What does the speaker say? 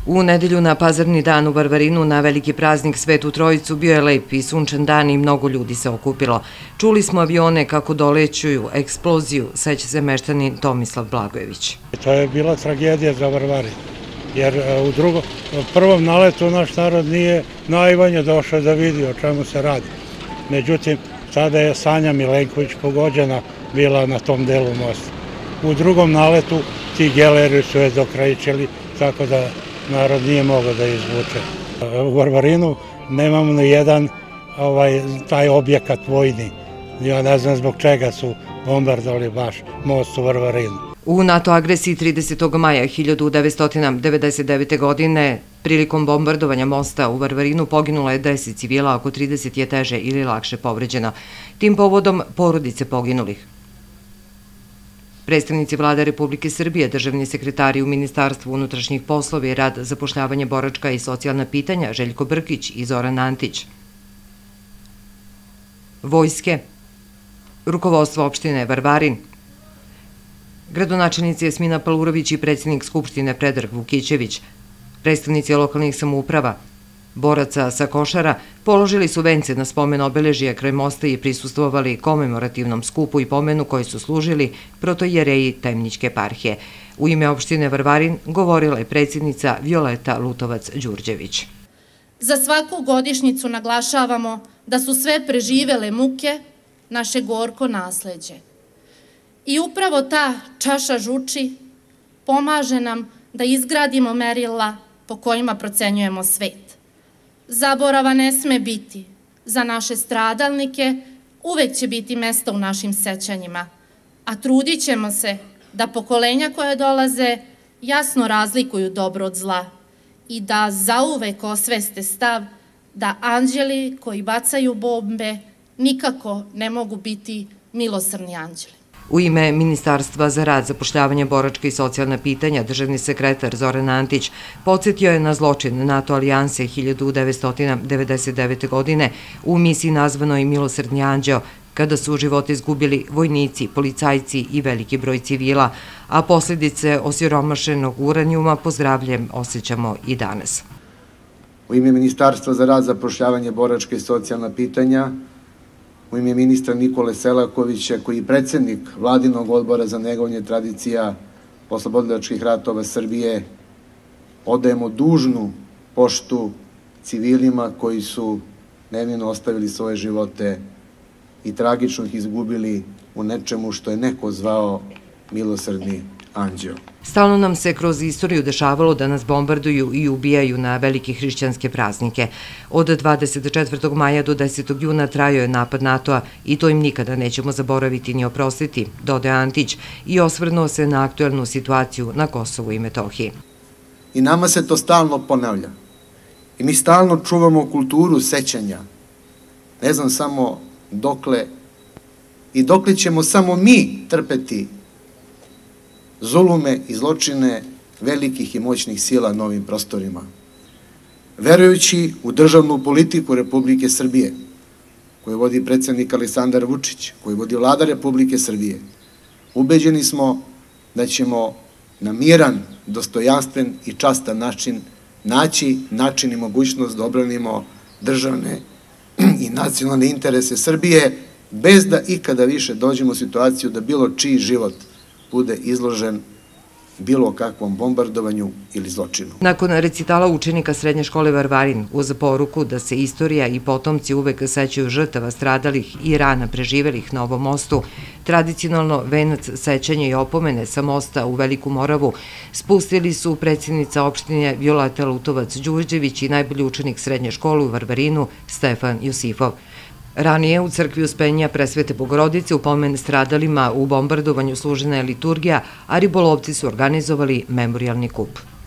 U nedelju na Pazarni dan u Varvarinu na veliki praznik Svetu Trojicu bio je lep i sunčan dan i mnogo ljudi se okupilo. Čuli smo avione kako dolećuju, eksploziju, seća se meštanin Tomislav Blagojević. To je bila tragedija za Varvarin, jer u prvom naletu naš narod nije najmanje došao da vidi o čemu se radi. Međutim, tada je Sanja Milenković pogođena bila na tom delu mosta. U drugom naletu ti geleri su je dokrajčili, tako da narod nije mogao da izvuče. U Varvarinu nemamo ni jedan taj objekat vojni. Ja ne znam zbog čega su bombardovali baš most u Varvarinu. U NATO agresiji 30. maja 1999. godine prilikom bombardovanja mosta u Varvarinu poginulo je 10 civila, oko 30 je teže ili lakše povređeno. Tim povodom porodice poginulih. Predstavnici Vlade Republike Srbije, državni sekretari u Ministarstvu unutrašnjih poslova i rad, zapošljavanje, boračka i socijalna pitanja Željko Brkić i Zoran Antić. Vojske, rukovodstvo opštine Varvarin, gradonačelnici Jasmina Palurović i predsjednik Skupštine Predrag Vukićević, predstavnici lokalnih samouprava, boraca sa Košara položili su vence na spomen obeležja kraj mosta i prisustvovali komemorativnom skupu i pomenu koji su služili protojereji Temničke eparhije. U ime opštine Varvarin govorila je predsjednica Violeta Lutovac-Đurđević. Za svaku godišnjicu naglašavamo da su sve preživele muke naše gorko nasleđe. I upravo ta čaša žuči pomaže nam da izgradimo merila po kojima procenjujemo svet. Zaborava ne sme biti. Za naše stradalnike uvek će biti mesta u našim sećanjima, a trudit ćemo se da pokolenja koje dolaze jasno razlikuju dobro od zla i da zauvek osveste stav da anđeli koji bacaju bombe nikako ne mogu biti milosrdni anđeli. U ime Ministarstva za rad, zapošljavanje, boračka i socijalna pitanja, državni sekretar Zoran Antić podsjetio je na zločin NATO alijanse 1999. godine u misiji nazvanoj Milosrdni anđeo, kada su živote izgubili vojnici, policajci i veliki broj civila, a posljedice osiromašenog uranijuma pozdravljem osjećamo i danas. U ime Ministarstva za rad, zapošljavanje, boračka i socijalna pitanja, u ime ministra Nikole Selakovića, koji je predsjednik Vladinog odbora za negovanje tradicija oslobodilačkih ratova Srbije, odajemo dužnu poštu civilima koji su nevino ostavili svoje živote i tragično ih izgubili u nečemu što je neko zvao milosrdni anđeo. Stalno nam se kroz istoriju dešavalo da nas bombarduju i ubijaju na velike hrišćanske praznike. Od 24. maja do 10. juna trajao je napad NATO-a i to im nikada nećemo zaboraviti ni oprostiti, dodaje Antić i osvrnuo se na aktuelnu situaciju na Kosovu i Metohiji. I nama se to stalno ponavlja. I mi stalno čuvamo kulturu sećanja. Ne znam samo dokle i dokle ćemo samo mi trpeti zulume i zločine velikih i moćnih sila na ovim prostorima. Verujući u državnu politiku Republike Srbije, koju vodi predsjednik Aleksandar Vučić, koju vodi Vlada Republike Srbije, ubeđeni smo da ćemo na miran, dostojanstven i častan način naći način i mogućnost da obranimo državne i nacionalne interese Srbije, bez da ikada više dođemo u situaciju da bilo čiji život bude izložen bilo kakvom bombardovanju ili zločinu. Nakon recitala učenika Srednje škole Varvarin, uz poruku da se istorija i potomci uvek sećaju žrtava stradalih i rana preživelih na ovom mostu, tradicionalno venac sećanja i opomene sa mosta u Veliku Moravu spustili su predsjednica opštine Violeta Lutovac-Đurđević i najbolji učenik Srednje škole u Varvarinu Stefan Josifov. Ranije u crkvi Uspenja Presvete Bogorodice u pomen stradalima u bombardovanju služena je liturgija, a ribolovci su organizovali memorijalni kup.